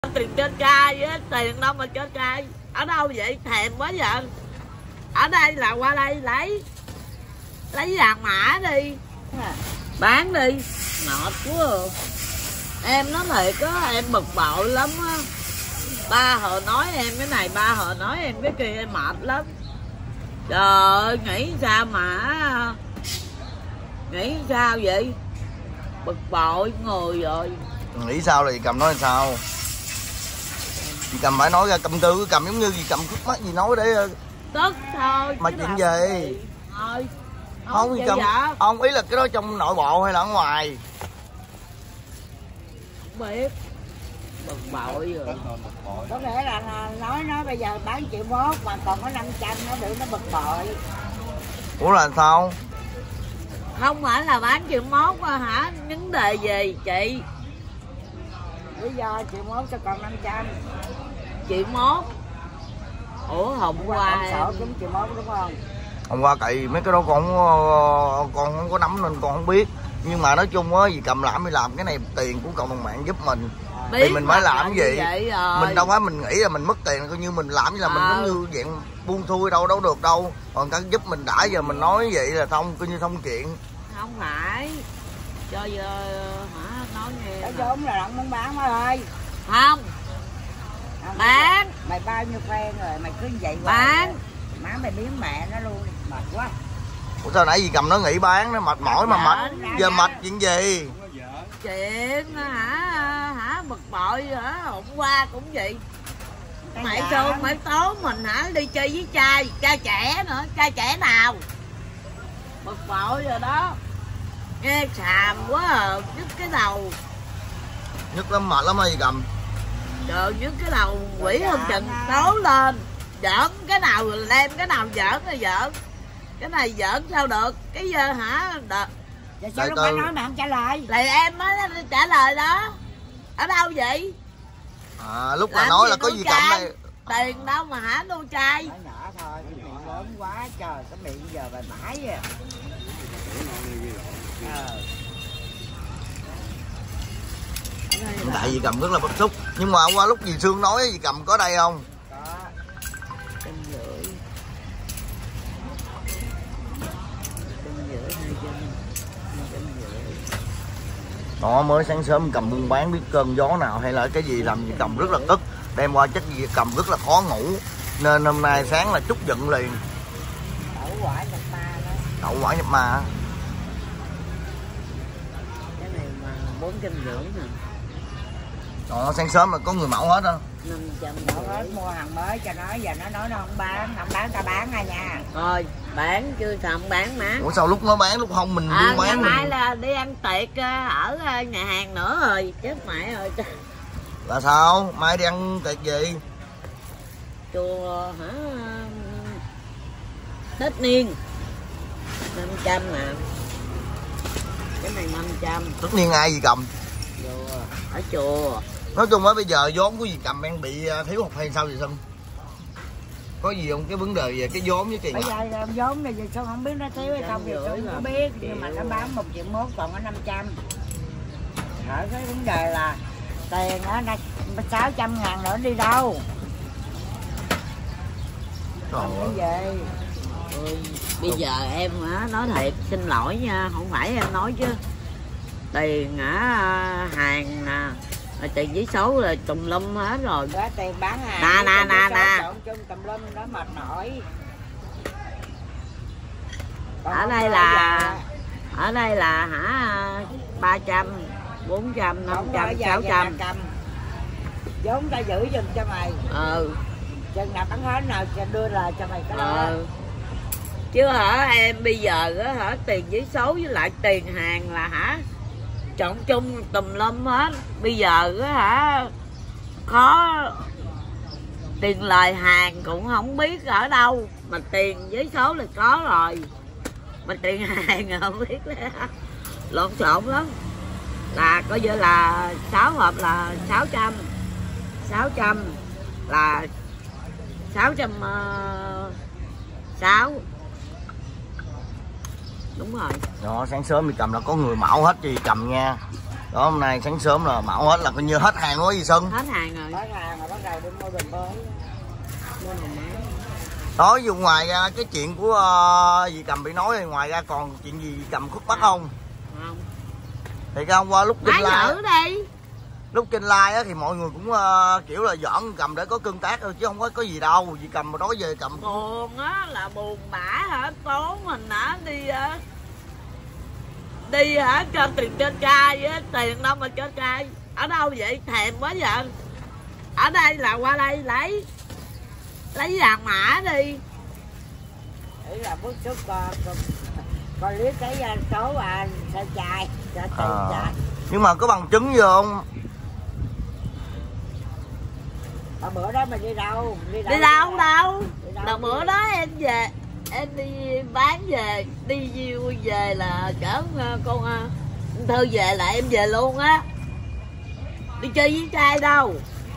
Tiền trên trai á, tiền đâu mà trên trai. Ở đâu vậy? Thèm quá vậy. Ở đây là qua đây lấy vàng mã đi, bán đi. Mệt quá à. Em nói thiệt á, em bực bội lắm á. Ba hồi nói em cái này, ba hồi nói em cái kia, em mệt lắm. Trời ơi, nghĩ sao vậy? Bực bội người rồi. Nghĩ sao là dì Cầm nói sao? Dì Cầm phải nói ra Cầm tư, Cầm giống như dì Cầm khúc mắt gì nói để Tức thôi. mà chuyện gì? Thôi. Không dì Cầm, không, ý là cái đó trong nội bộ hay là ở ngoài? Không biết. Bực bội rồi. Có nghĩa là nói nó bây giờ bán 1,1 triệu mà còn có 500 nó bị nó bực bội. Ủa là sao? Không phải là bán 1,1 triệu hả? Vấn đề gì chị? Lý do 1,1 triệu cho còn 500. 1,1 triệu. Ủa hôm qua sổ cũng 1,1 triệu đúng không? Hôm qua cậy mấy cái đó con không có nắm nên con không biết. Nhưng mà nói chung á, dì Cầm làm đi làm cái này tiền của cộng đồng mạng giúp mình. Thì mình phải làm cái gì? Mình đâu phải mình nghĩ là mình mất tiền, coi như mình làm là mình giống như dạng buông thui đâu được đâu. Còn cái giúp mình đã giờ mình nói vậy là thông, coi như thông chuyện. Không phải. Cho giờ hả, nói nghe. Cái vốn là động muốn bán má ơi. Không. Bán. Mày bao nhiêu phen rồi, mày cứ vậy bán. Má mày biến mẹ nó luôn, mệt quá. Ủa sao nãy dì Cầm nó nghỉ bán, nó mệt mỏi mà mệt. Giờ mệt chuyện gì? Chuyện hả bực bội hả, hôm qua cũng vậy. Mày sao mày tố mình hả, đi chơi với trai trẻ nữa, trai trẻ nào? Bực bội rồi đó. Nghe xàm quá à, nhức cái đầu. Nhức lắm, mệt lắm á dì Cầm. Trời, nhức cái đầu quỷ không chừng tố lên. Giỡn cái nào đem, cái nào giỡn là giỡn. Cái này giỡn sao được, cái giờ hả đợt. Giờ sao lúc phải nói mà không trả lời? Là em mới trả lời đó. Ở đâu vậy? À, lúc mà nói là có gì Cầm đây. Tiền đâu mà hả nuôi trai. Nói nhỏ thôi, cái miệng lớn quá trời, cái miệng giờ bà bãi vậy. Tại dì Cầm rất là bức xúc. Nhưng mà hôm qua lúc dì Sương nói dì Cầm có đây không? Có. 150. 250. Đó, mới sáng sớm Cầm buôn bán biết cơn gió nào hay là cái gì làm dì Cầm rất là tức. Đem qua chắc dì Cầm rất là khó ngủ. Nên hôm nay sáng là trút giận liền. Đậu quả nhập ma đó. Đậu quả nhập ma. Cái này mà 450 nè. Đó, sáng sớm là có người mẫu hết á. 500 Mẫu hết mua hàng mới cho nó, giờ nó nói nó không bán ta bán à nha. Thôi bán chứ sao không bán má. Ủa sao lúc nó bán lúc không mình buôn bán? Ngày mai là đi ăn tiệc ở nhà hàng nữa rồi, chết mẹ rồi. Là sao? Mai đi ăn tiệc gì? Chùa hả, Tết Niên 500 mà. Cái này 500. Tất nhiên ai gì Cầm? Ở chùa. Nói chung á bây giờ vốn của dì Cầm đang bị thiếu hụt hay sao vậy Sâm? Có gì không, cái vấn đề về cái vốn với tiền Bây giờ vốn này sao không biết nó thiếu hay không thì tôi không có biết. Nhưng mà nó bán 1,1 triệu còn có 500. Ở cái vấn đề là tiền đó 600.000 nữa đi đâu? Không về. Bây giờ em nói thiệt, xin lỗi nha, không phải em nói chứ. Tiền hàng nè, tiền giấy số là tùm lum hết rồi. Đó, tiền bán hàng. Nè. Chung tùm lum đó mệt mỏi. Ở đây là hả 300, 400, 500, 600. Vốn ta giữ giùm cho mày. Chừng nào bán hết nào đưa lại cho mày cái đó. Chứ hả em bây giờ hả tiền giấy số với lại tiền hàng là hả trộn chung tùm lum hết. Bây giờ hả khó, tiền lời hàng cũng không biết ở đâu, mà tiền giấy số là có rồi, mà tiền hàng không biết lộn xộn lắm. Là coi như là 6 hộp là 600 là 660. Đúng rồi. Đó, sáng sớm thì Cầm là có người mẫu hết cho dì Cầm nha. Đó, hôm nay sáng sớm là mạo hết là coi như hết hàng quá gì Xuân. Hết hàng rồi. Hết hàng rồi, bắt đầu đi mua bình mới. Đó, dù ngoài ra cái chuyện của dì Cầm bị nói thì ngoài ra còn chuyện gì dì Cầm khúc bắt không? Không. Thì cái hôm qua lúc trên live đi. Lúc trên live á thì mọi người cũng kiểu là dọn Cầm để có tương tác thôi chứ không có gì đâu. Dì Cầm mà nói về Cầm buồn á, là buồn bã hả, tốn mình hả, đi hả cho tiền trên trai á, tiền đâu mà cho trai, ở đâu vậy, thèm quá vậy. Ở đây là qua đây lấy vàng mã đi. Ý là bức xúc con liếc cái số xe trai cho tiền trai. Nhưng mà có bằng chứng gì không? Mà bữa đó mình đi đâu? Đi đâu? Là bữa đó em về, em đi bán về, đi về là chở con Thư về là em về luôn á. Đi chơi với trai đâu.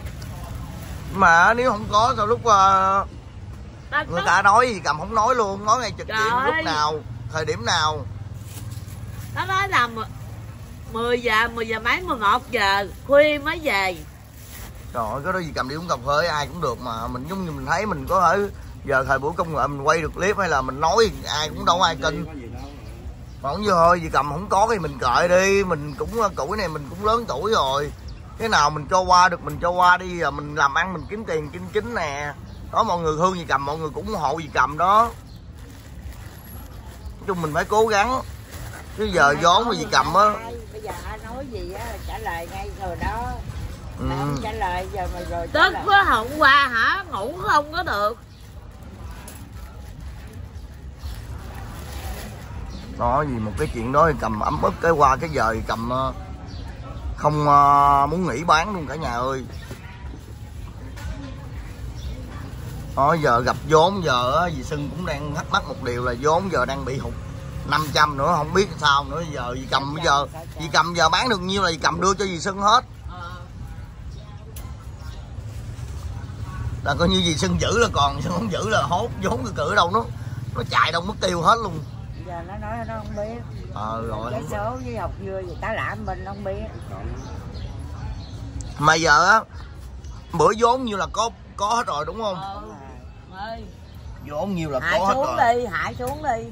Mà nếu không có sao lúc người ta nói gì Cầm không nói luôn, nói ngay trực tiếp lúc nào, thời điểm nào. Nó nói là 10 giờ mấy 11 giờ khuya mới về. Trời ơi, cái đó gì Cầm đi uống cà phê ai cũng được mà. Mình giống như mình thấy mình có thể giờ thời buổi công nghệ mình quay được clip hay là mình nói ai cũng đâu ai kinh. Mà không như thôi gì Cầm không có thì mình kệ đi. Mình cũng tuổi này mình cũng lớn tuổi rồi. Cái nào mình cho qua được mình cho qua đi. Giờ mình làm ăn mình kiếm tiền chính nè. Đó, mọi người thương gì Cầm, mọi người cũng ủng hộ gì Cầm đó. Nói chung mình phải cố gắng. Chứ giờ vốn mà gì Cầm á. Bây giờ ai nói gì á trả lời ngay rồi đó. Không trả lời giờ mà rồi. Tức quá hôm qua hả, ngủ không có được. Đó gì một cái chuyện đó thì Cầm ấm ức cái qua cái giờ thì Cầm không muốn nghỉ bán luôn cả nhà ơi. Đó, giờ gặp vốn giờ dì Sưng cũng đang thắc mắc một điều là vốn giờ đang bị hụt 500 nữa, không biết sao nữa. Giờ dì Cầm dì Cầm giờ bán được nhiêu là dì Cầm đưa cho dì Sưng hết. Là coi như dì Sưng giữ là còn, Sưng không giữ là hốt vốn cự đâu nó chạy đâu mất tiêu hết luôn. Giờ nó nói nó không biết. Rồi. Cái số với học dưa gì tá làm mình không biết. Mà giờ á bữa vốn nhiêu là có hết rồi đúng không? Vốn nhiêu là có hết rồi. Hãy xuống đi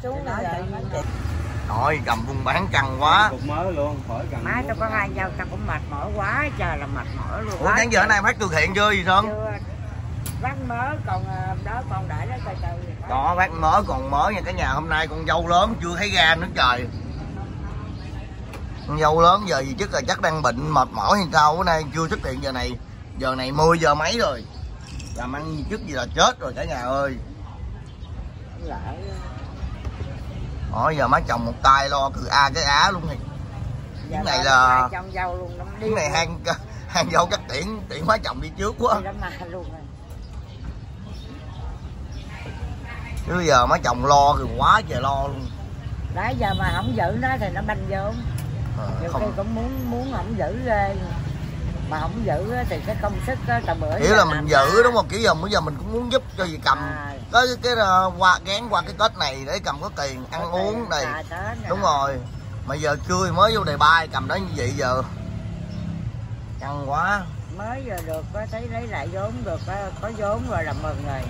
Rồi Cầm buôn bán căng quá. Cục mới luôn, khỏi cần. Má tao có hai dâu tao cũng mệt mỏi quá trời là mệt mỏi luôn. Ủa tháng giờ này phát từ thiện chưa gì Sơn? Chưa. Bác mớ còn đó còn để đó từ từ. Đó bác mớ còn mớ nha cả nhà, hôm nay con dâu lớn chưa thấy ra nữa trời. Con dâu lớn giờ gì chắc đang bệnh mệt mỏi hay sao, bữa nay chưa xuất hiện giờ này 10 giờ mấy rồi. Làm ăn gì gì là chết rồi cả nhà ơi. Đó giờ má chồng một tay lo từ A cái Á luôn này. Cái này là trong dâu luôn nó đi. Cái này hàng dâu chắc tiện má chồng đi trước quá. Chứ giờ má chồng lo thì quá trời lo luôn. Đấy giờ mà không giữ nó thì nó banh vốn. Nhiều khi cũng muốn không giữ ghê. Mà không giữ thì cái công sức đó, tầm bữa kiểu là mình giữ đúng không, kiểu giờ bây giờ mình cũng muốn giúp cho dì Cầm cái gán qua cái Tết này để Cầm có tiền ăn uống này. Đúng rồi, mà giờ chưa mới vô đề bài Cầm đó như vậy giờ căng quá. Mới giờ được có thấy lấy lại vốn được có vốn rồi là mừng rồi.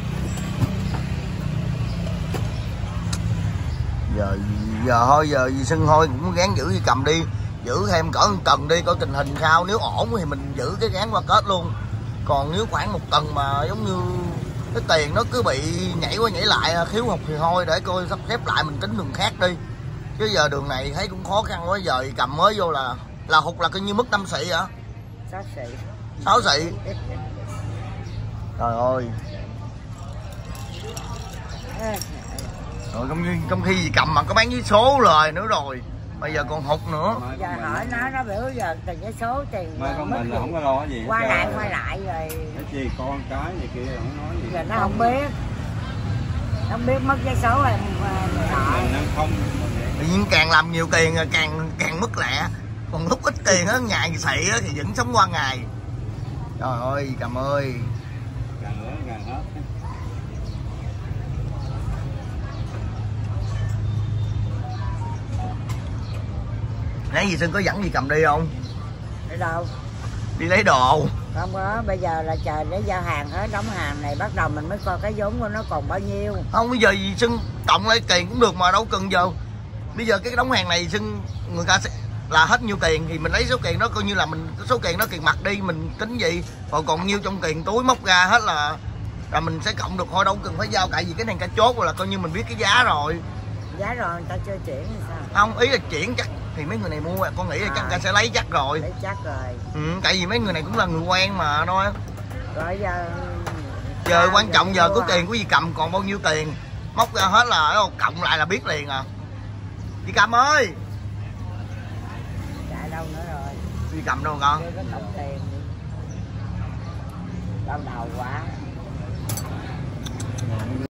Giờ thôi giờ dì Sưng thôi cũng gán giữ dì Cầm đi, giữ thêm cỡ 1 tuần đi coi tình hình sao, nếu ổn thì mình giữ cái gán qua Tết luôn. Còn nếu khoảng 1 tuần mà giống như cái tiền nó cứ bị nhảy qua nhảy lại thiếu hụt thì thôi để coi sắp xếp lại mình tính đường khác đi. Chứ giờ đường này thấy cũng khó khăn quá, giờ Cầm mới vô là hụt là coi như mất 5 xị hả? 6 xị. Trời ơi. Rồi trong khi gì Cầm mà có bán với số rồi nữa rồi. Bây giờ còn hụt nữa. Giờ hỏi nó biểu giờ tiền cái số tiền mà con mình là không có lo gì. Qua lại rồi. Cái gì con cái gì kia không nói gì. Giờ nó không biết. Không biết mất cái số rồi không. Tự nhiên càng làm nhiều tiền càng mất lẹ. Còn lúc ít tiền á, ngày xị á thì vẫn sống qua ngày. Trời ơi, Cầm ơi. Càng nữa càng hết. Nãy gì Xuân có dẫn gì cầm đi không? Đi đâu? Đi lấy đồ. Không có, bây giờ là chờ để giao hàng hết, đóng hàng này bắt đầu mình mới coi cái vốn của nó còn bao nhiêu. Không, bây giờ gì Xuân cộng lại tiền cũng được mà đâu cần giờ. Bây giờ cái đóng hàng này Xuân người ta sẽ là hết nhiêu tiền thì mình lấy số tiền đó coi như là mình số tiền đó tiền mặt đi mình tính gì, còn nhiêu trong tiền túi móc ra hết là mình sẽ cộng được thôi, đâu cần phải giao, tại vì cái này cả chốt rồi là coi như mình biết cái giá rồi. Giá rồi người ta chưa chuyển thì sao? Không, ý là chuyển chắc thì mấy người này mua con nghĩ là chắc ta sẽ lấy chắc rồi. Lấy chắc rồi. Tại vì mấy người này cũng là người quen mà thôi. Rồi giờ quan trọng giờ có tiền của gì cầm còn bao nhiêu tiền móc ra hết là cộng lại là biết liền à. Chị Cầm ơi, chạy đâu nữa rồi? đi Cầm đâu con? Chưa có cộng tiền. Đau đầu quá.